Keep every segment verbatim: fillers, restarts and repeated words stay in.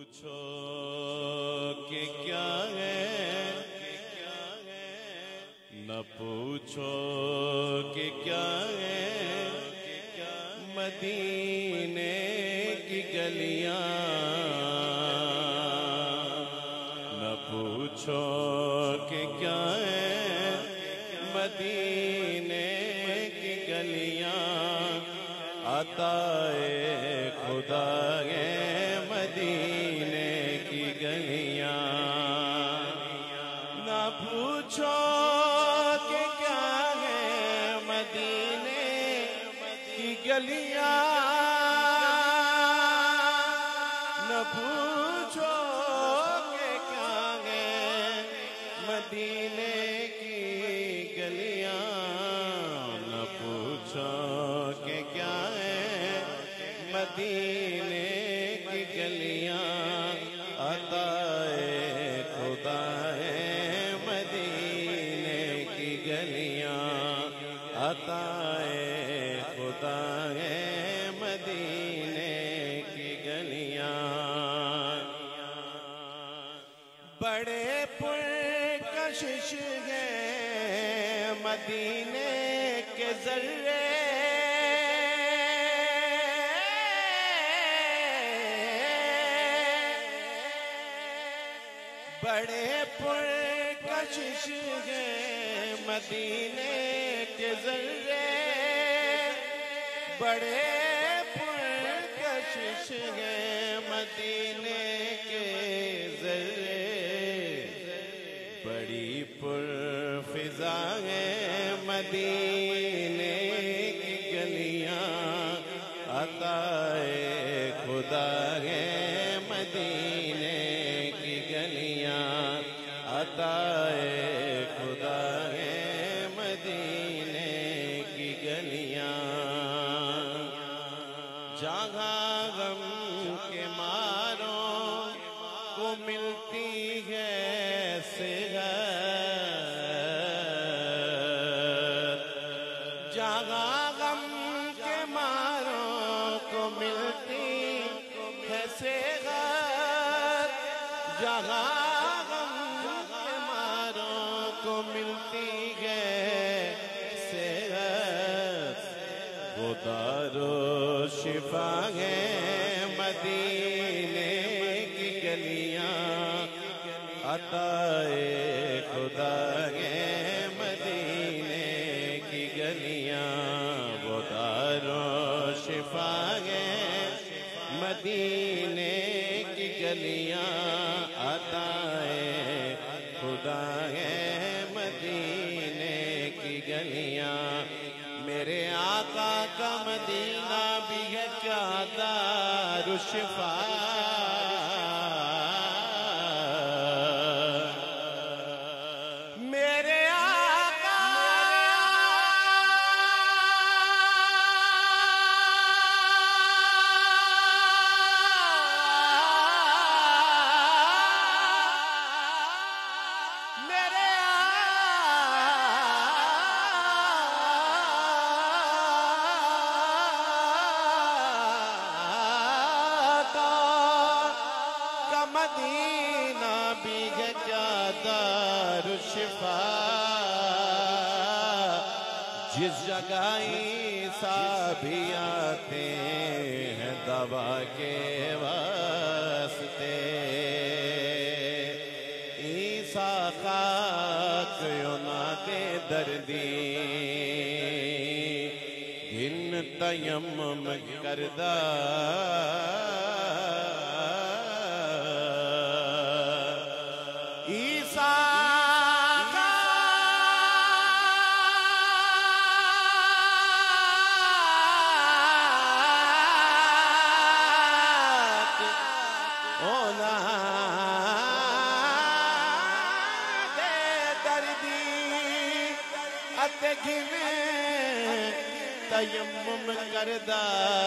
پوچھو کہ کیا ہے، نہ پوچھو کہ کیا ہے، مدینے کی گلیاں، نہ پوچھو کہ کیا ہے، مدینے کی گلیاں، عطائے خدا ہے مدینے کی گلیاں، نہ پوچھو کہ کیا ہے مدینے کی گلیاں، نہ پوچھو کہ کیا ہے مدینے کی گلیاں، نہ پوچھو کہ کیا ہے مدینے کی گلیاں، عطائے خدا ہے مدینے کی گلیاں، عطائے خدا ہے مدینے کی گلیاں، بڑے پرکشش ہیں مدینے کے ذرے، بڑے پرکشش ہیں مدینے کے ذرے، بڑے پرکشش ہیں مدینے کے ذرے، بڑی پرفضا ہیں مدینے کی گلیاں، عطائے خدا ہے مدینے کی گلیاں، عطائے خدا ہے مدینے کی گلیاں، جہاں غم کے ماروں کو ملتی ہے صحت، جہاں غم کے ماروں کو ملتی ہے صحت، جہاں غم کے ماروں کو ملتی ہے صحت، وہ دار و شفا ہے مدینے کی گلیاں، عطائے خدا ہے مدینے کی گلیاں، وہ دار و شفا ہے مدینے کی گلیاں، عطائے خدا ہے مدینے کی گلیاں، میرے آقا کا مدینہ بھی ہے کیا دار الشفا، میرے آقا میرے مدینہ بھی ہے کیا دار الشفا، جس جگہ عیسیٰ بھی آتے ہیں دوا کے واسطے، عیسیٰ خاک یونا دے دردی گن تیمم کردہ، تیمم کردہ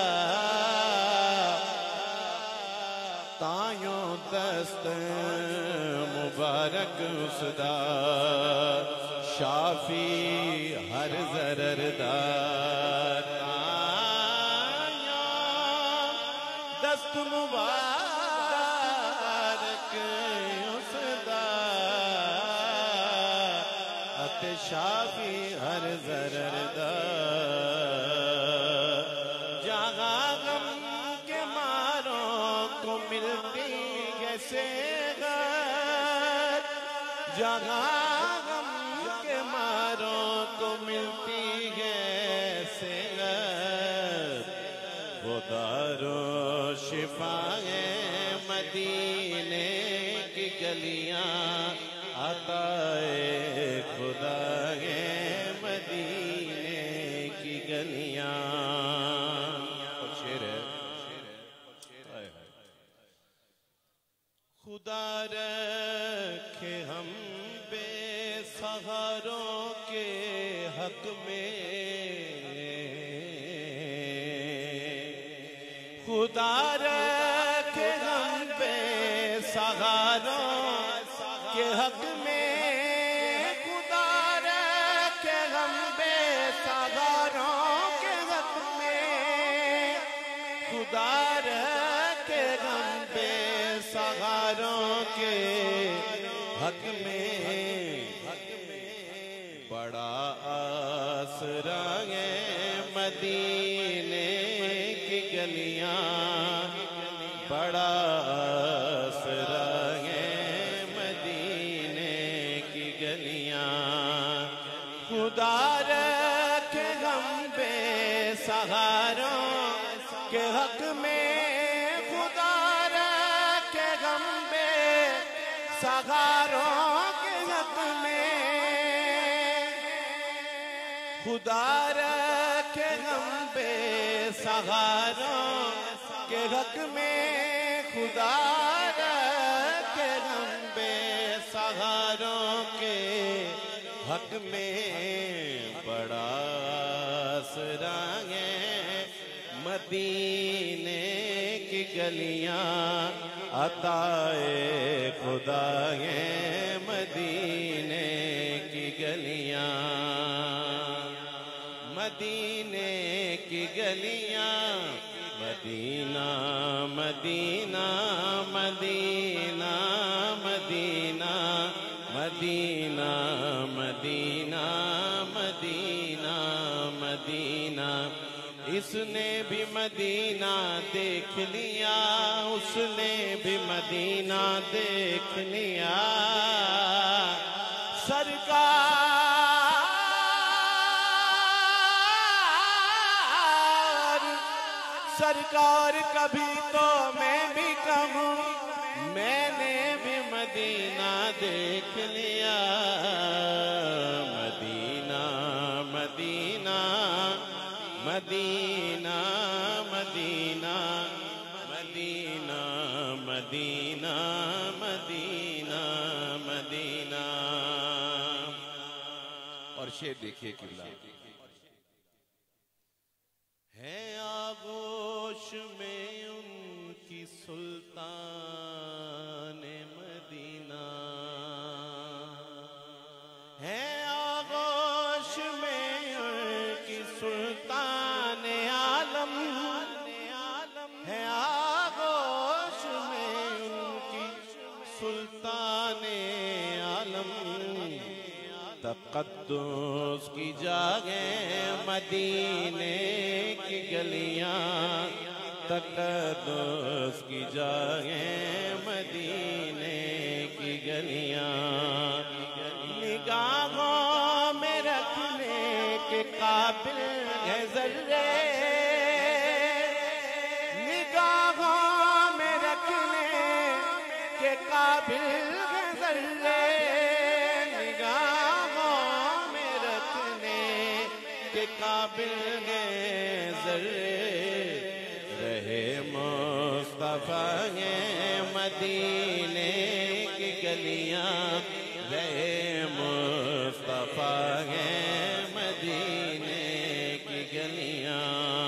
تائیوں دست مبارک اس دا شافی ہر ضرر دا تائیوں دست مبارک شافی ہر ضرر دا جہاں غم کے ماروں کو ملتی ہے صحت جہاں غم کے ماروں کو ملتی ہے صحت وہ دارو شفا ہے مدینے کی گلیاں عطائے خدا ہے مدینے کی گلیاں شیر ہے خدا رکھے ہم بے سہاروں کے حق میں خدا رکھے ہم بے سہاروں کے حق میں خدا رکھے ہم بے سہاروں کے حق میں خدا رکھے ہم بے سہاروں کے حق میں بڑا آسرا ہے مدینے کی گلیاں بڑا آسرا ہے مدینے کی گلیاں خدا رکھے ہم بے سہاروں کے حق میں خدا رکھے ہم بے سہاروں کے حق میں خدا رکھے ہم بے سہاروں کے حق میں خدا رکھے ہم بے سہاروں کے حق میں بڑا آسرا ہے مدینے کی گلیاں عطائے خدا ہے مدینے کی گلیاں مدینے کی گلیاں مدینہ مدینہ مدینہ مدینہ مدینہ مدینہ مدینہ مدینہ اس نے بھی مدینہ دیکھ لیا اس نے بھی مدینہ دیکھ لیا سرکار سرکار کبھی تو میں بھی کہوں میں نے بھی مدینہ دیکھ لیا مدینہ مدینہ مدینہ مدینہ مدینہ مدینہ مدینہ مدینہ اور شعر دیکھیے قبلہ ہے آغوش میں ان کی سلطان مدینہ ہے آغوش میں ان کی سلطان عالم ہے آغوش میں ان کی سلطان عالم تقدس کی جاگیں مدینے کی گلیاں تقدس کی جاگیں مدینے کی گلیاں نگاہوں میں رکھنے کے قابل ہے ذرے نگاہوں میں رکھنے کے قابل ہے ذرے قابل گئے ذرے رہے مصطفیٰ ہیں مدینے کی گلیاں رہے مصطفیٰ ہیں مدینے کی گلیاں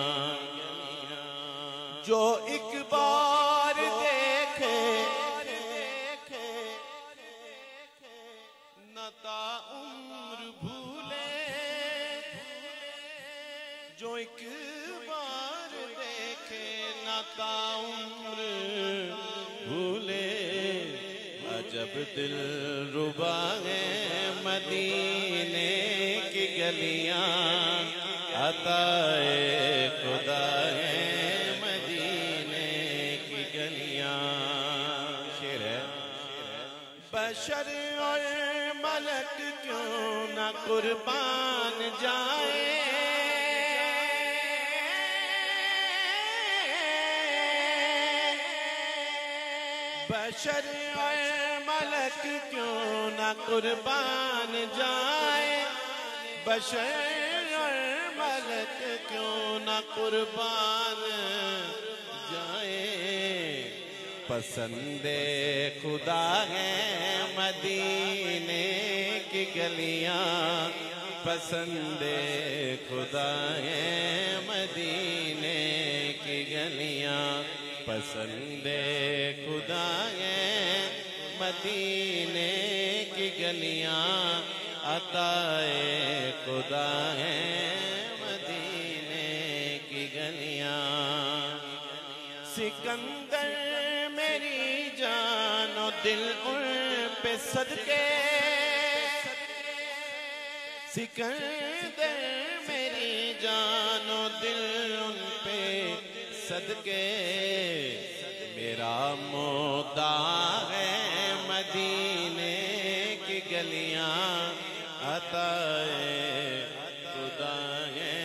جو ایک بار دیکھے نہ تا عمر بھولے جو ایک بار دیکھے نہ تا عمر بھولے عجب دل ربا ہے مدینے گلیاں عطا خدا ہے مدینے کی گلیاں. شعر ہے. بشر اور ملک کیوں نہ قربان جائے، بشر اور ملک کیوں نہ قربان جائے، بشر اور ملک کیوں نہ قربان جائے. پسند خدا ہے مدینے کی گلیاں، پسند خدا ہے مدینے کی گلیاں، پسند خدا ہے مدینے کی گلیاں عطا خدا ہے مدینے کی گلیاں. سکندر میری جان و دل ان پہ صدقے، سکندر میری جان و دل ان پہ صدقے. میرا مدعا ہے مدینے کی گلیاں عطا خدا ہے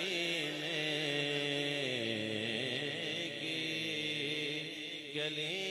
مدینے کی گلیاں.